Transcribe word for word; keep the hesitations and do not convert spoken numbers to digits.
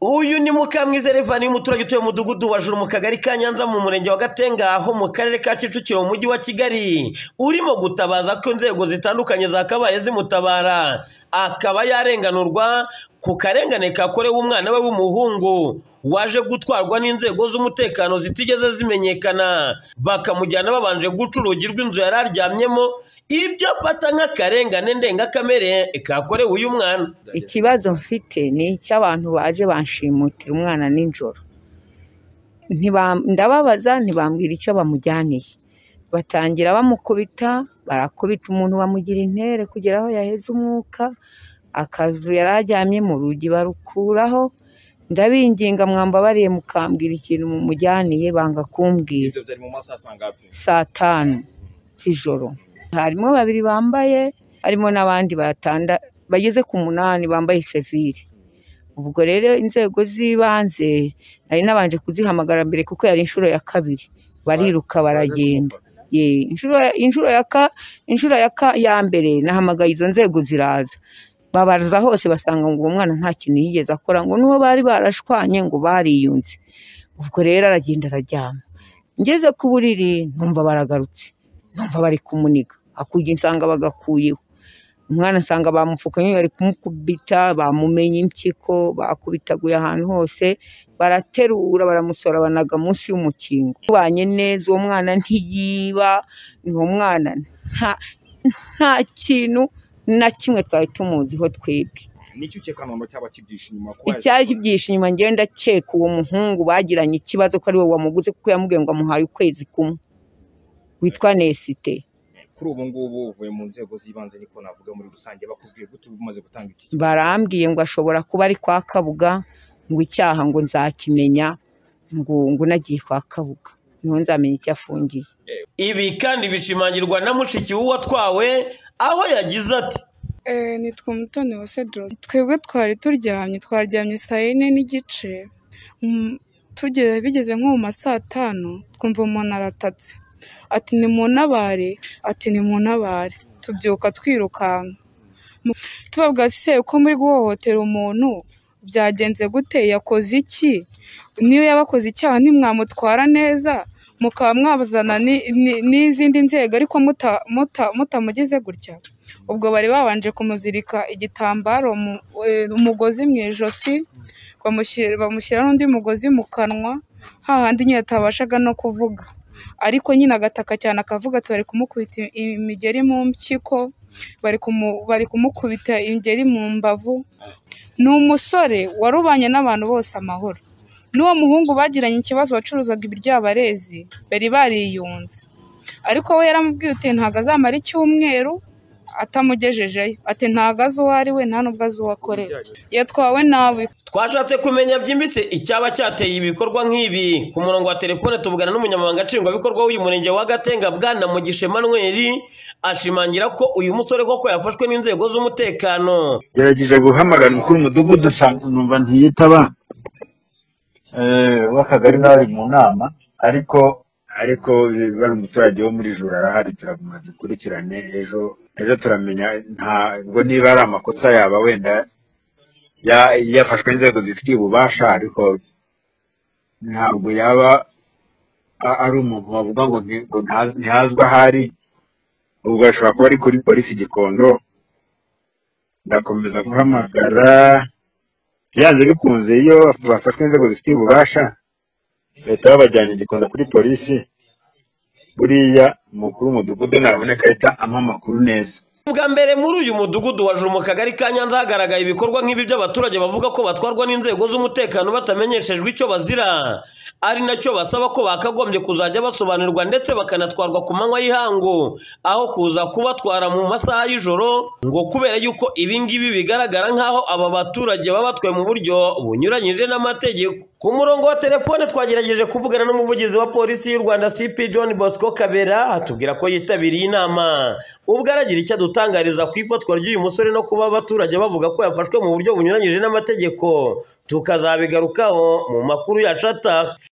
Uyu ni Mukamwiza Revani umuturage utuye mu mudugudu wa Juru mu kagari ka Nyanza mu murenge wa Gatenga aho mu karere ka Kicukiro mu mujyi wa Kigali urimo gutabaza ko inzego zitandukanye zakabaye zimutabara akaba yarenganurwa ku karengane kakorewe umwana we w'umuhungu waje gutwarwa n'inzego z'umutekano zitigeze zimenyekana bakamujyana babanje guca urugi rw'inzu yari aryamyemo ibyo afata nk'akarengane ndengakamere kakorewe uyu mwana. Ikibazo mfite ni icy'abantu baje banshimutira umwana nijoro, ndababaza ntibambwira icyo bamujyaniye, batangira bamukubita barakubita umuntu bamugira intere kugera aho yaheze umwuka, akazu yari aryamye mu rugi barukuraho, ndabinginga mwambabariye mukambwira ikintu mumujyaniye banga kumbwira. Saa tanu z'ijoro harimo babiri bambaye, harimo n'abandi batanda bageze ku munani bambaye sevire. Ubwo rero inzego z'ibanze nari nabanje kuzihamagara mbere kuko yari inshuro ya kabiri, bariruka baragenda. Ye inshuro inshuro ya ka inshuro ya ka ya mbere nahamagaye izo nzego ziraza, babaza hose basanga ngo uwo mwana nta kintu yigeze akora, ngo nuho bari barashwanye ngo bariyunze. Ubwo rero aragenda araryama, ngeze ku buriri numva baragarutse, numva bari kumuniga, akujya insanga bagakuyeho umwana, asanga bamupfukanye bari kumukubita, bamumenye impyiko, bakubitaguye ahantu hose, baraterura baramusora banaga munsi y'umukingo. Banye neza uwo mwana ntiyiba, uwo mwana nta nta kintu na kimwe twari tumuziho twebwe. Nicyo cyekanamo cyaba kibyisha inyuma kwa icyari kibyisha inyuma ngenda ceka uwo muhungu bagiranye ikibazo ko ari we wamuguze kuko yamubwiye ngo amuhaye ukwezi kumwe, witwa Nesite. Kuri ubu ngubu uvuye mu nzego z'ibanze niko navuga muri rusange bakubwiye gute umaze gutanga iki? Barambwiye ngo ashobora kuba ari kwa Kabuga, ngo icyaha ngo nzakimenya, ngo ngo nagiye kwa Kabuga niho nzamenya icyo afungiye. Ibi kandi bishimangirwa na mushiki w'uwatwawe aho yagize ati eh nitwa Mutoni wa Cedro, twebwe twari turyamye twaryamye saa yine n'igice, tugeze bigeze nko mu masaa tanu twumva umuntu aratatse ati ni munabare, ati ni munabare. Tubyuka twirukanka tubabwa se uko muri guhohotera umuntu byagenze gute, yakoze iki, niyo yabakoze icyaha ntimwamutwara neza mukaba mwabazana n'izindi nzego ariko mutamugeze gutya. Ubwo bari babanje kumuzirika igitambaro umugozi mu ijosi, bamushyira n'undi mugozi mu kanwa hahandi nyine atabashaga no kuvuga, ariko nyine agataka cyane akavuga ati bari kumukubita imigeri mu mpyiko, bari kumukubita ingeri mu mbavu. Ni umusore warubanye n'abantu bose amahoro, n'uwo muhungu bagiranye ikibazo wacuruzaga ibiryabarezi bari bariyunze, ariko we yaramubwiye uti ntago azamara icyumweru atamugejejeyo, ati ntago azi uwo ari we nta n'ubwo azi uwo akorera, yatwawe nawe. Twashatse kumenya byimbitse icyaba cyateye ibikorwa nk'ibi. Ku murongo wa telefone tuvugana n'umunyamabanga nshingwabikorwa w'uyu murenge wa Gatenga Bwana Mugisha Emmanuel, ashimangira ko uyu musore koko yafashwe n'inzego z'umutekano. Gerageje guhamagara umukuru w'umudugudu numva ntiyitaba, eh w'akagari nawe mu nama, ariko ariko bari umuturage wo muri Juru arahari, turaguma dukurikirane ejo ejo turamenya ntabwo niba ari amakosa yaba wenda yafashwe inzego zifitiye ububasha, ariko ntabwo yaba ari umuntu wavuga ngo ntihazwa ahari. Ubwo ashobora kuba ari kuri polisi Gikondo, ndakomeza guhamagara byanze bikunze iyo bafashwe inzego zifitiye ububasha leta babajyanye Gikondo kuri polisi, buriya umukuru w'umudugudu naboneka ahita ampa amakuru neza. Ubwa mbere muri uyu mudugudu wa Juru mu kagari ka Nyanza hagaragaye ibikorwa nk'ibi by'abaturage bavuga ko batwarwa n'inzego z'umutekano batamenyeshejwe icyo bazira, ari nacyo basaba ko bakagombye kuzajya basobanurirwa ndetse bakanatwarwa ku manywa y'ihangu aho kuza kubatwara mu masaha y'ijoro, ngo kubera yuko ibi ngibi bigaragara nk'aho aba baturage baba batwaye mu buryo bunyuranyije n'amategeko. Ku murongo wa telefone twagerageje kuvugana n'umuvugizi wa polisi y'u Rwanda C P John Bosco Kabera, atubwira ko yitabiriye inama. Ubwo aragira icyo adutangariza ku ifatwa ry'uyu musore no kuba abaturage bavuga ko yafashwe mu buryo bunyuranyije n'amategeko, tukazabigarukaho mu makuru yacu ataha.